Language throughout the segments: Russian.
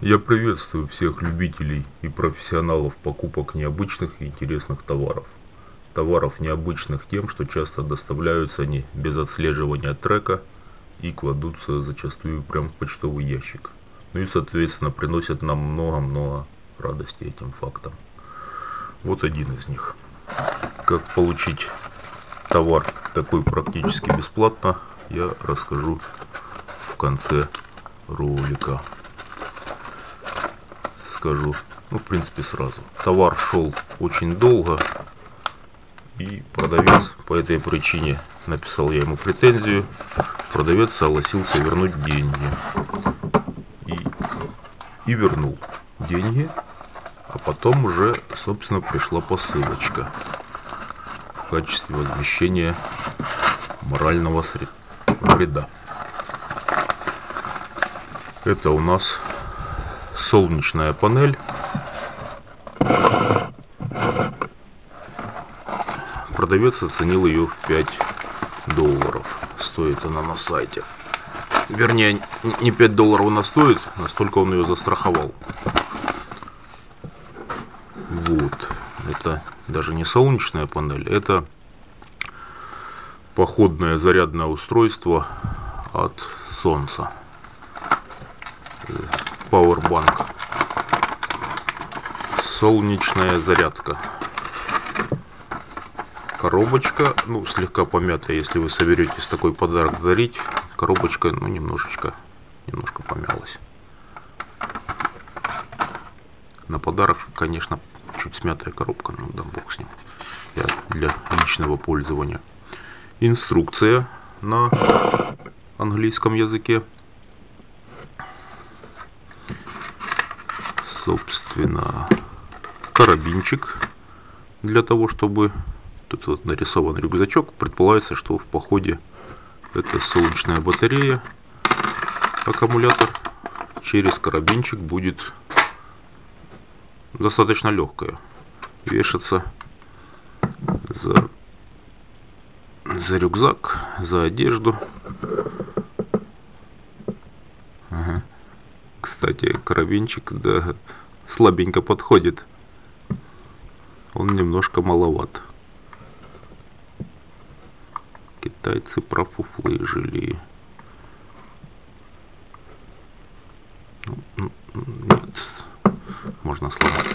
Я приветствую всех любителей и профессионалов покупок необычных и интересных товаров. Товаров необычных тем, что часто доставляются они без отслеживания трека и кладутся зачастую прямо в почтовый ящик. Ну и соответственно приносят нам много-много радости этим фактам. Вот один из них. Как получить товар такой практически бесплатно, я расскажу в конце ролика. Скажу, в принципе сразу. Товар шел очень долго, и продавец по этой причине, написал я ему претензию, продавец согласился вернуть деньги. И вернул деньги, а потом уже, собственно, пришла посылочка в качестве возмещения морального вреда. Это у нас солнечная панель. Продавец оценил ее в $5. Стоит она на сайте. Вернее, не $5 она стоит, настолько он ее застраховал. Вот. Это даже не солнечная панель, это походное зарядное устройство от солнца. Powerbank. Солнечная зарядка. Коробочка, слегка помятая, если вы соберетесь такой подарок дарить. Коробочка, немножко помялась. На подарок, конечно, чуть смятая коробка, да бог с ним. Для личного пользования. Инструкция на английском языке. Собственно, карабинчик для того, чтобы... Тут вот нарисован рюкзачок. Предполагается, что в походе это солнечная батарея, аккумулятор. Через карабинчик будет достаточно легкая. Вешаться за рюкзак, за одежду. Ага. Кстати, карабинчик, да, слабенько подходит. Он немножко маловат. Китайцы профуфлыжили. Нет, можно сломать.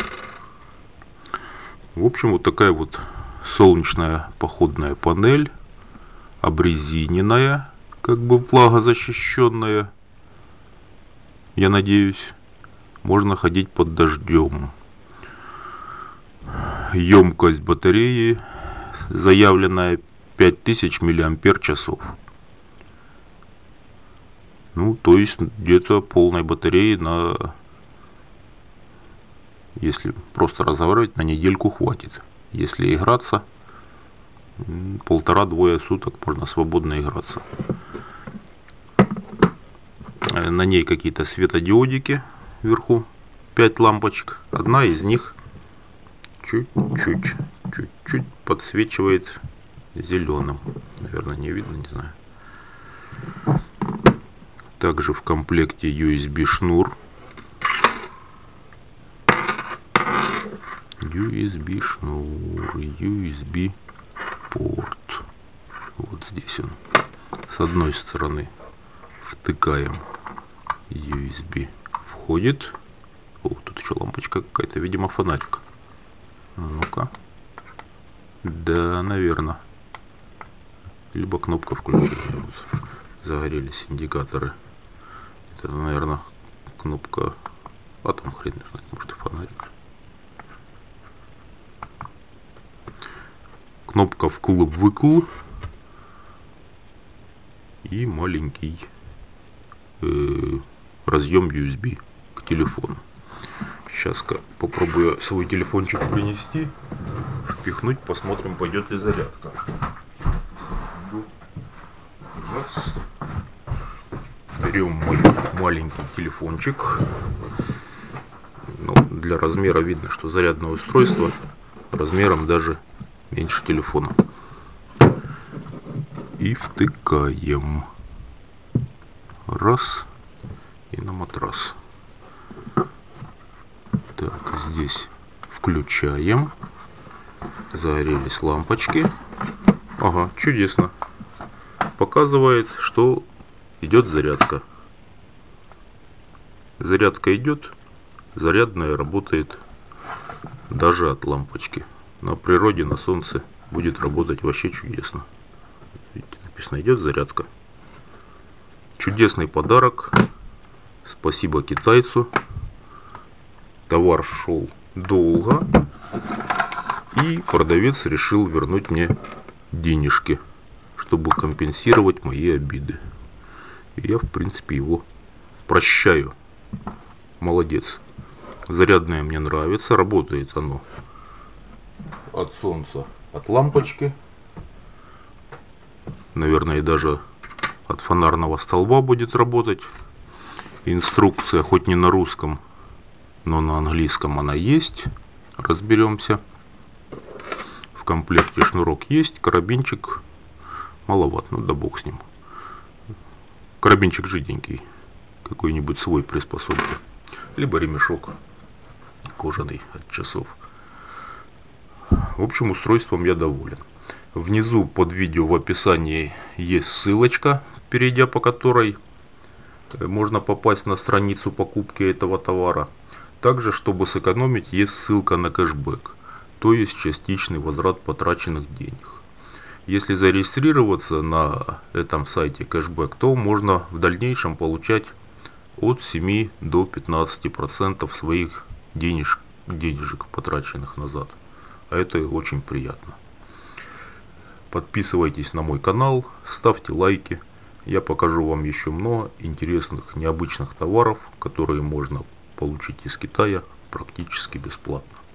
В общем, вот такая вот солнечная походная панель, обрезиненная, как бы влагозащищенная. Я надеюсь, можно ходить под дождем. Емкость батареи заявленная 5000 мАч. То есть где-то полной батареи на, если просто разговаривать, на недельку хватит. Если играться, 1,5-2 суток можно свободно играться. На ней какие-то светодиодики вверху, 5 лампочек. Одна из них чуть-чуть подсвечивает зеленым. Наверное, не видно, не знаю. Также в комплекте USB шнур. USB шнур, USB порт. Вот здесь он. С одной стороны втыкаем USB. Входит. О, тут еще лампочка какая-то, видимо, фонарик. Ну-ка. Да, наверное. Либо кнопка включения. Загорелись индикаторы. Это, наверное, кнопка. А там хрен знает, может и фонарик. Кнопка вкл-выкл. И маленький разъем USB к телефону. Сейчас попробую свой телефончик принести, впихнуть, посмотрим, пойдет ли зарядка. Берем мой маленький телефончик. Для размера видно, что зарядное устройство размером даже меньше телефона. И втыкаем. Раз. И на матрас. Здесь включаем. Загорелись лампочки. Ага, чудесно. Показывает, что идет зарядка. Зарядка идет. Зарядная работает даже от лампочки. На природе, на солнце будет работать вообще чудесно. Видите, написано, идет зарядка. Чудесный подарок. Спасибо китайцу. Товар шел долго. И продавец решил вернуть мне денежки, чтобы компенсировать мои обиды. И я, в принципе, его прощаю. Молодец. Зарядное мне нравится. Работает оно от солнца, от лампочки. Наверное, даже от фонарного столба будет работать. Инструкция хоть не на русском, но на английском она есть. Разберемся. В комплекте шнурок есть. Карабинчик маловат, ну да бог с ним. Карабинчик жиденький. Какой-нибудь свой приспособьте. Либо ремешок кожаный от часов. В общем, устройством я доволен. Внизу под видео в описании есть ссылочка, перейдя по которой можно попасть на страницу покупки этого товара. Также, чтобы сэкономить, есть ссылка на кэшбэк, то есть частичный возврат потраченных денег. Если зарегистрироваться на этом сайте кэшбэк, то можно в дальнейшем получать от 7 до 15% своих денежек, потраченных назад. А это очень приятно. Подписывайтесь на мой канал, ставьте лайки. Я покажу вам еще много интересных, необычных товаров, которые можно получить из Китая практически бесплатно.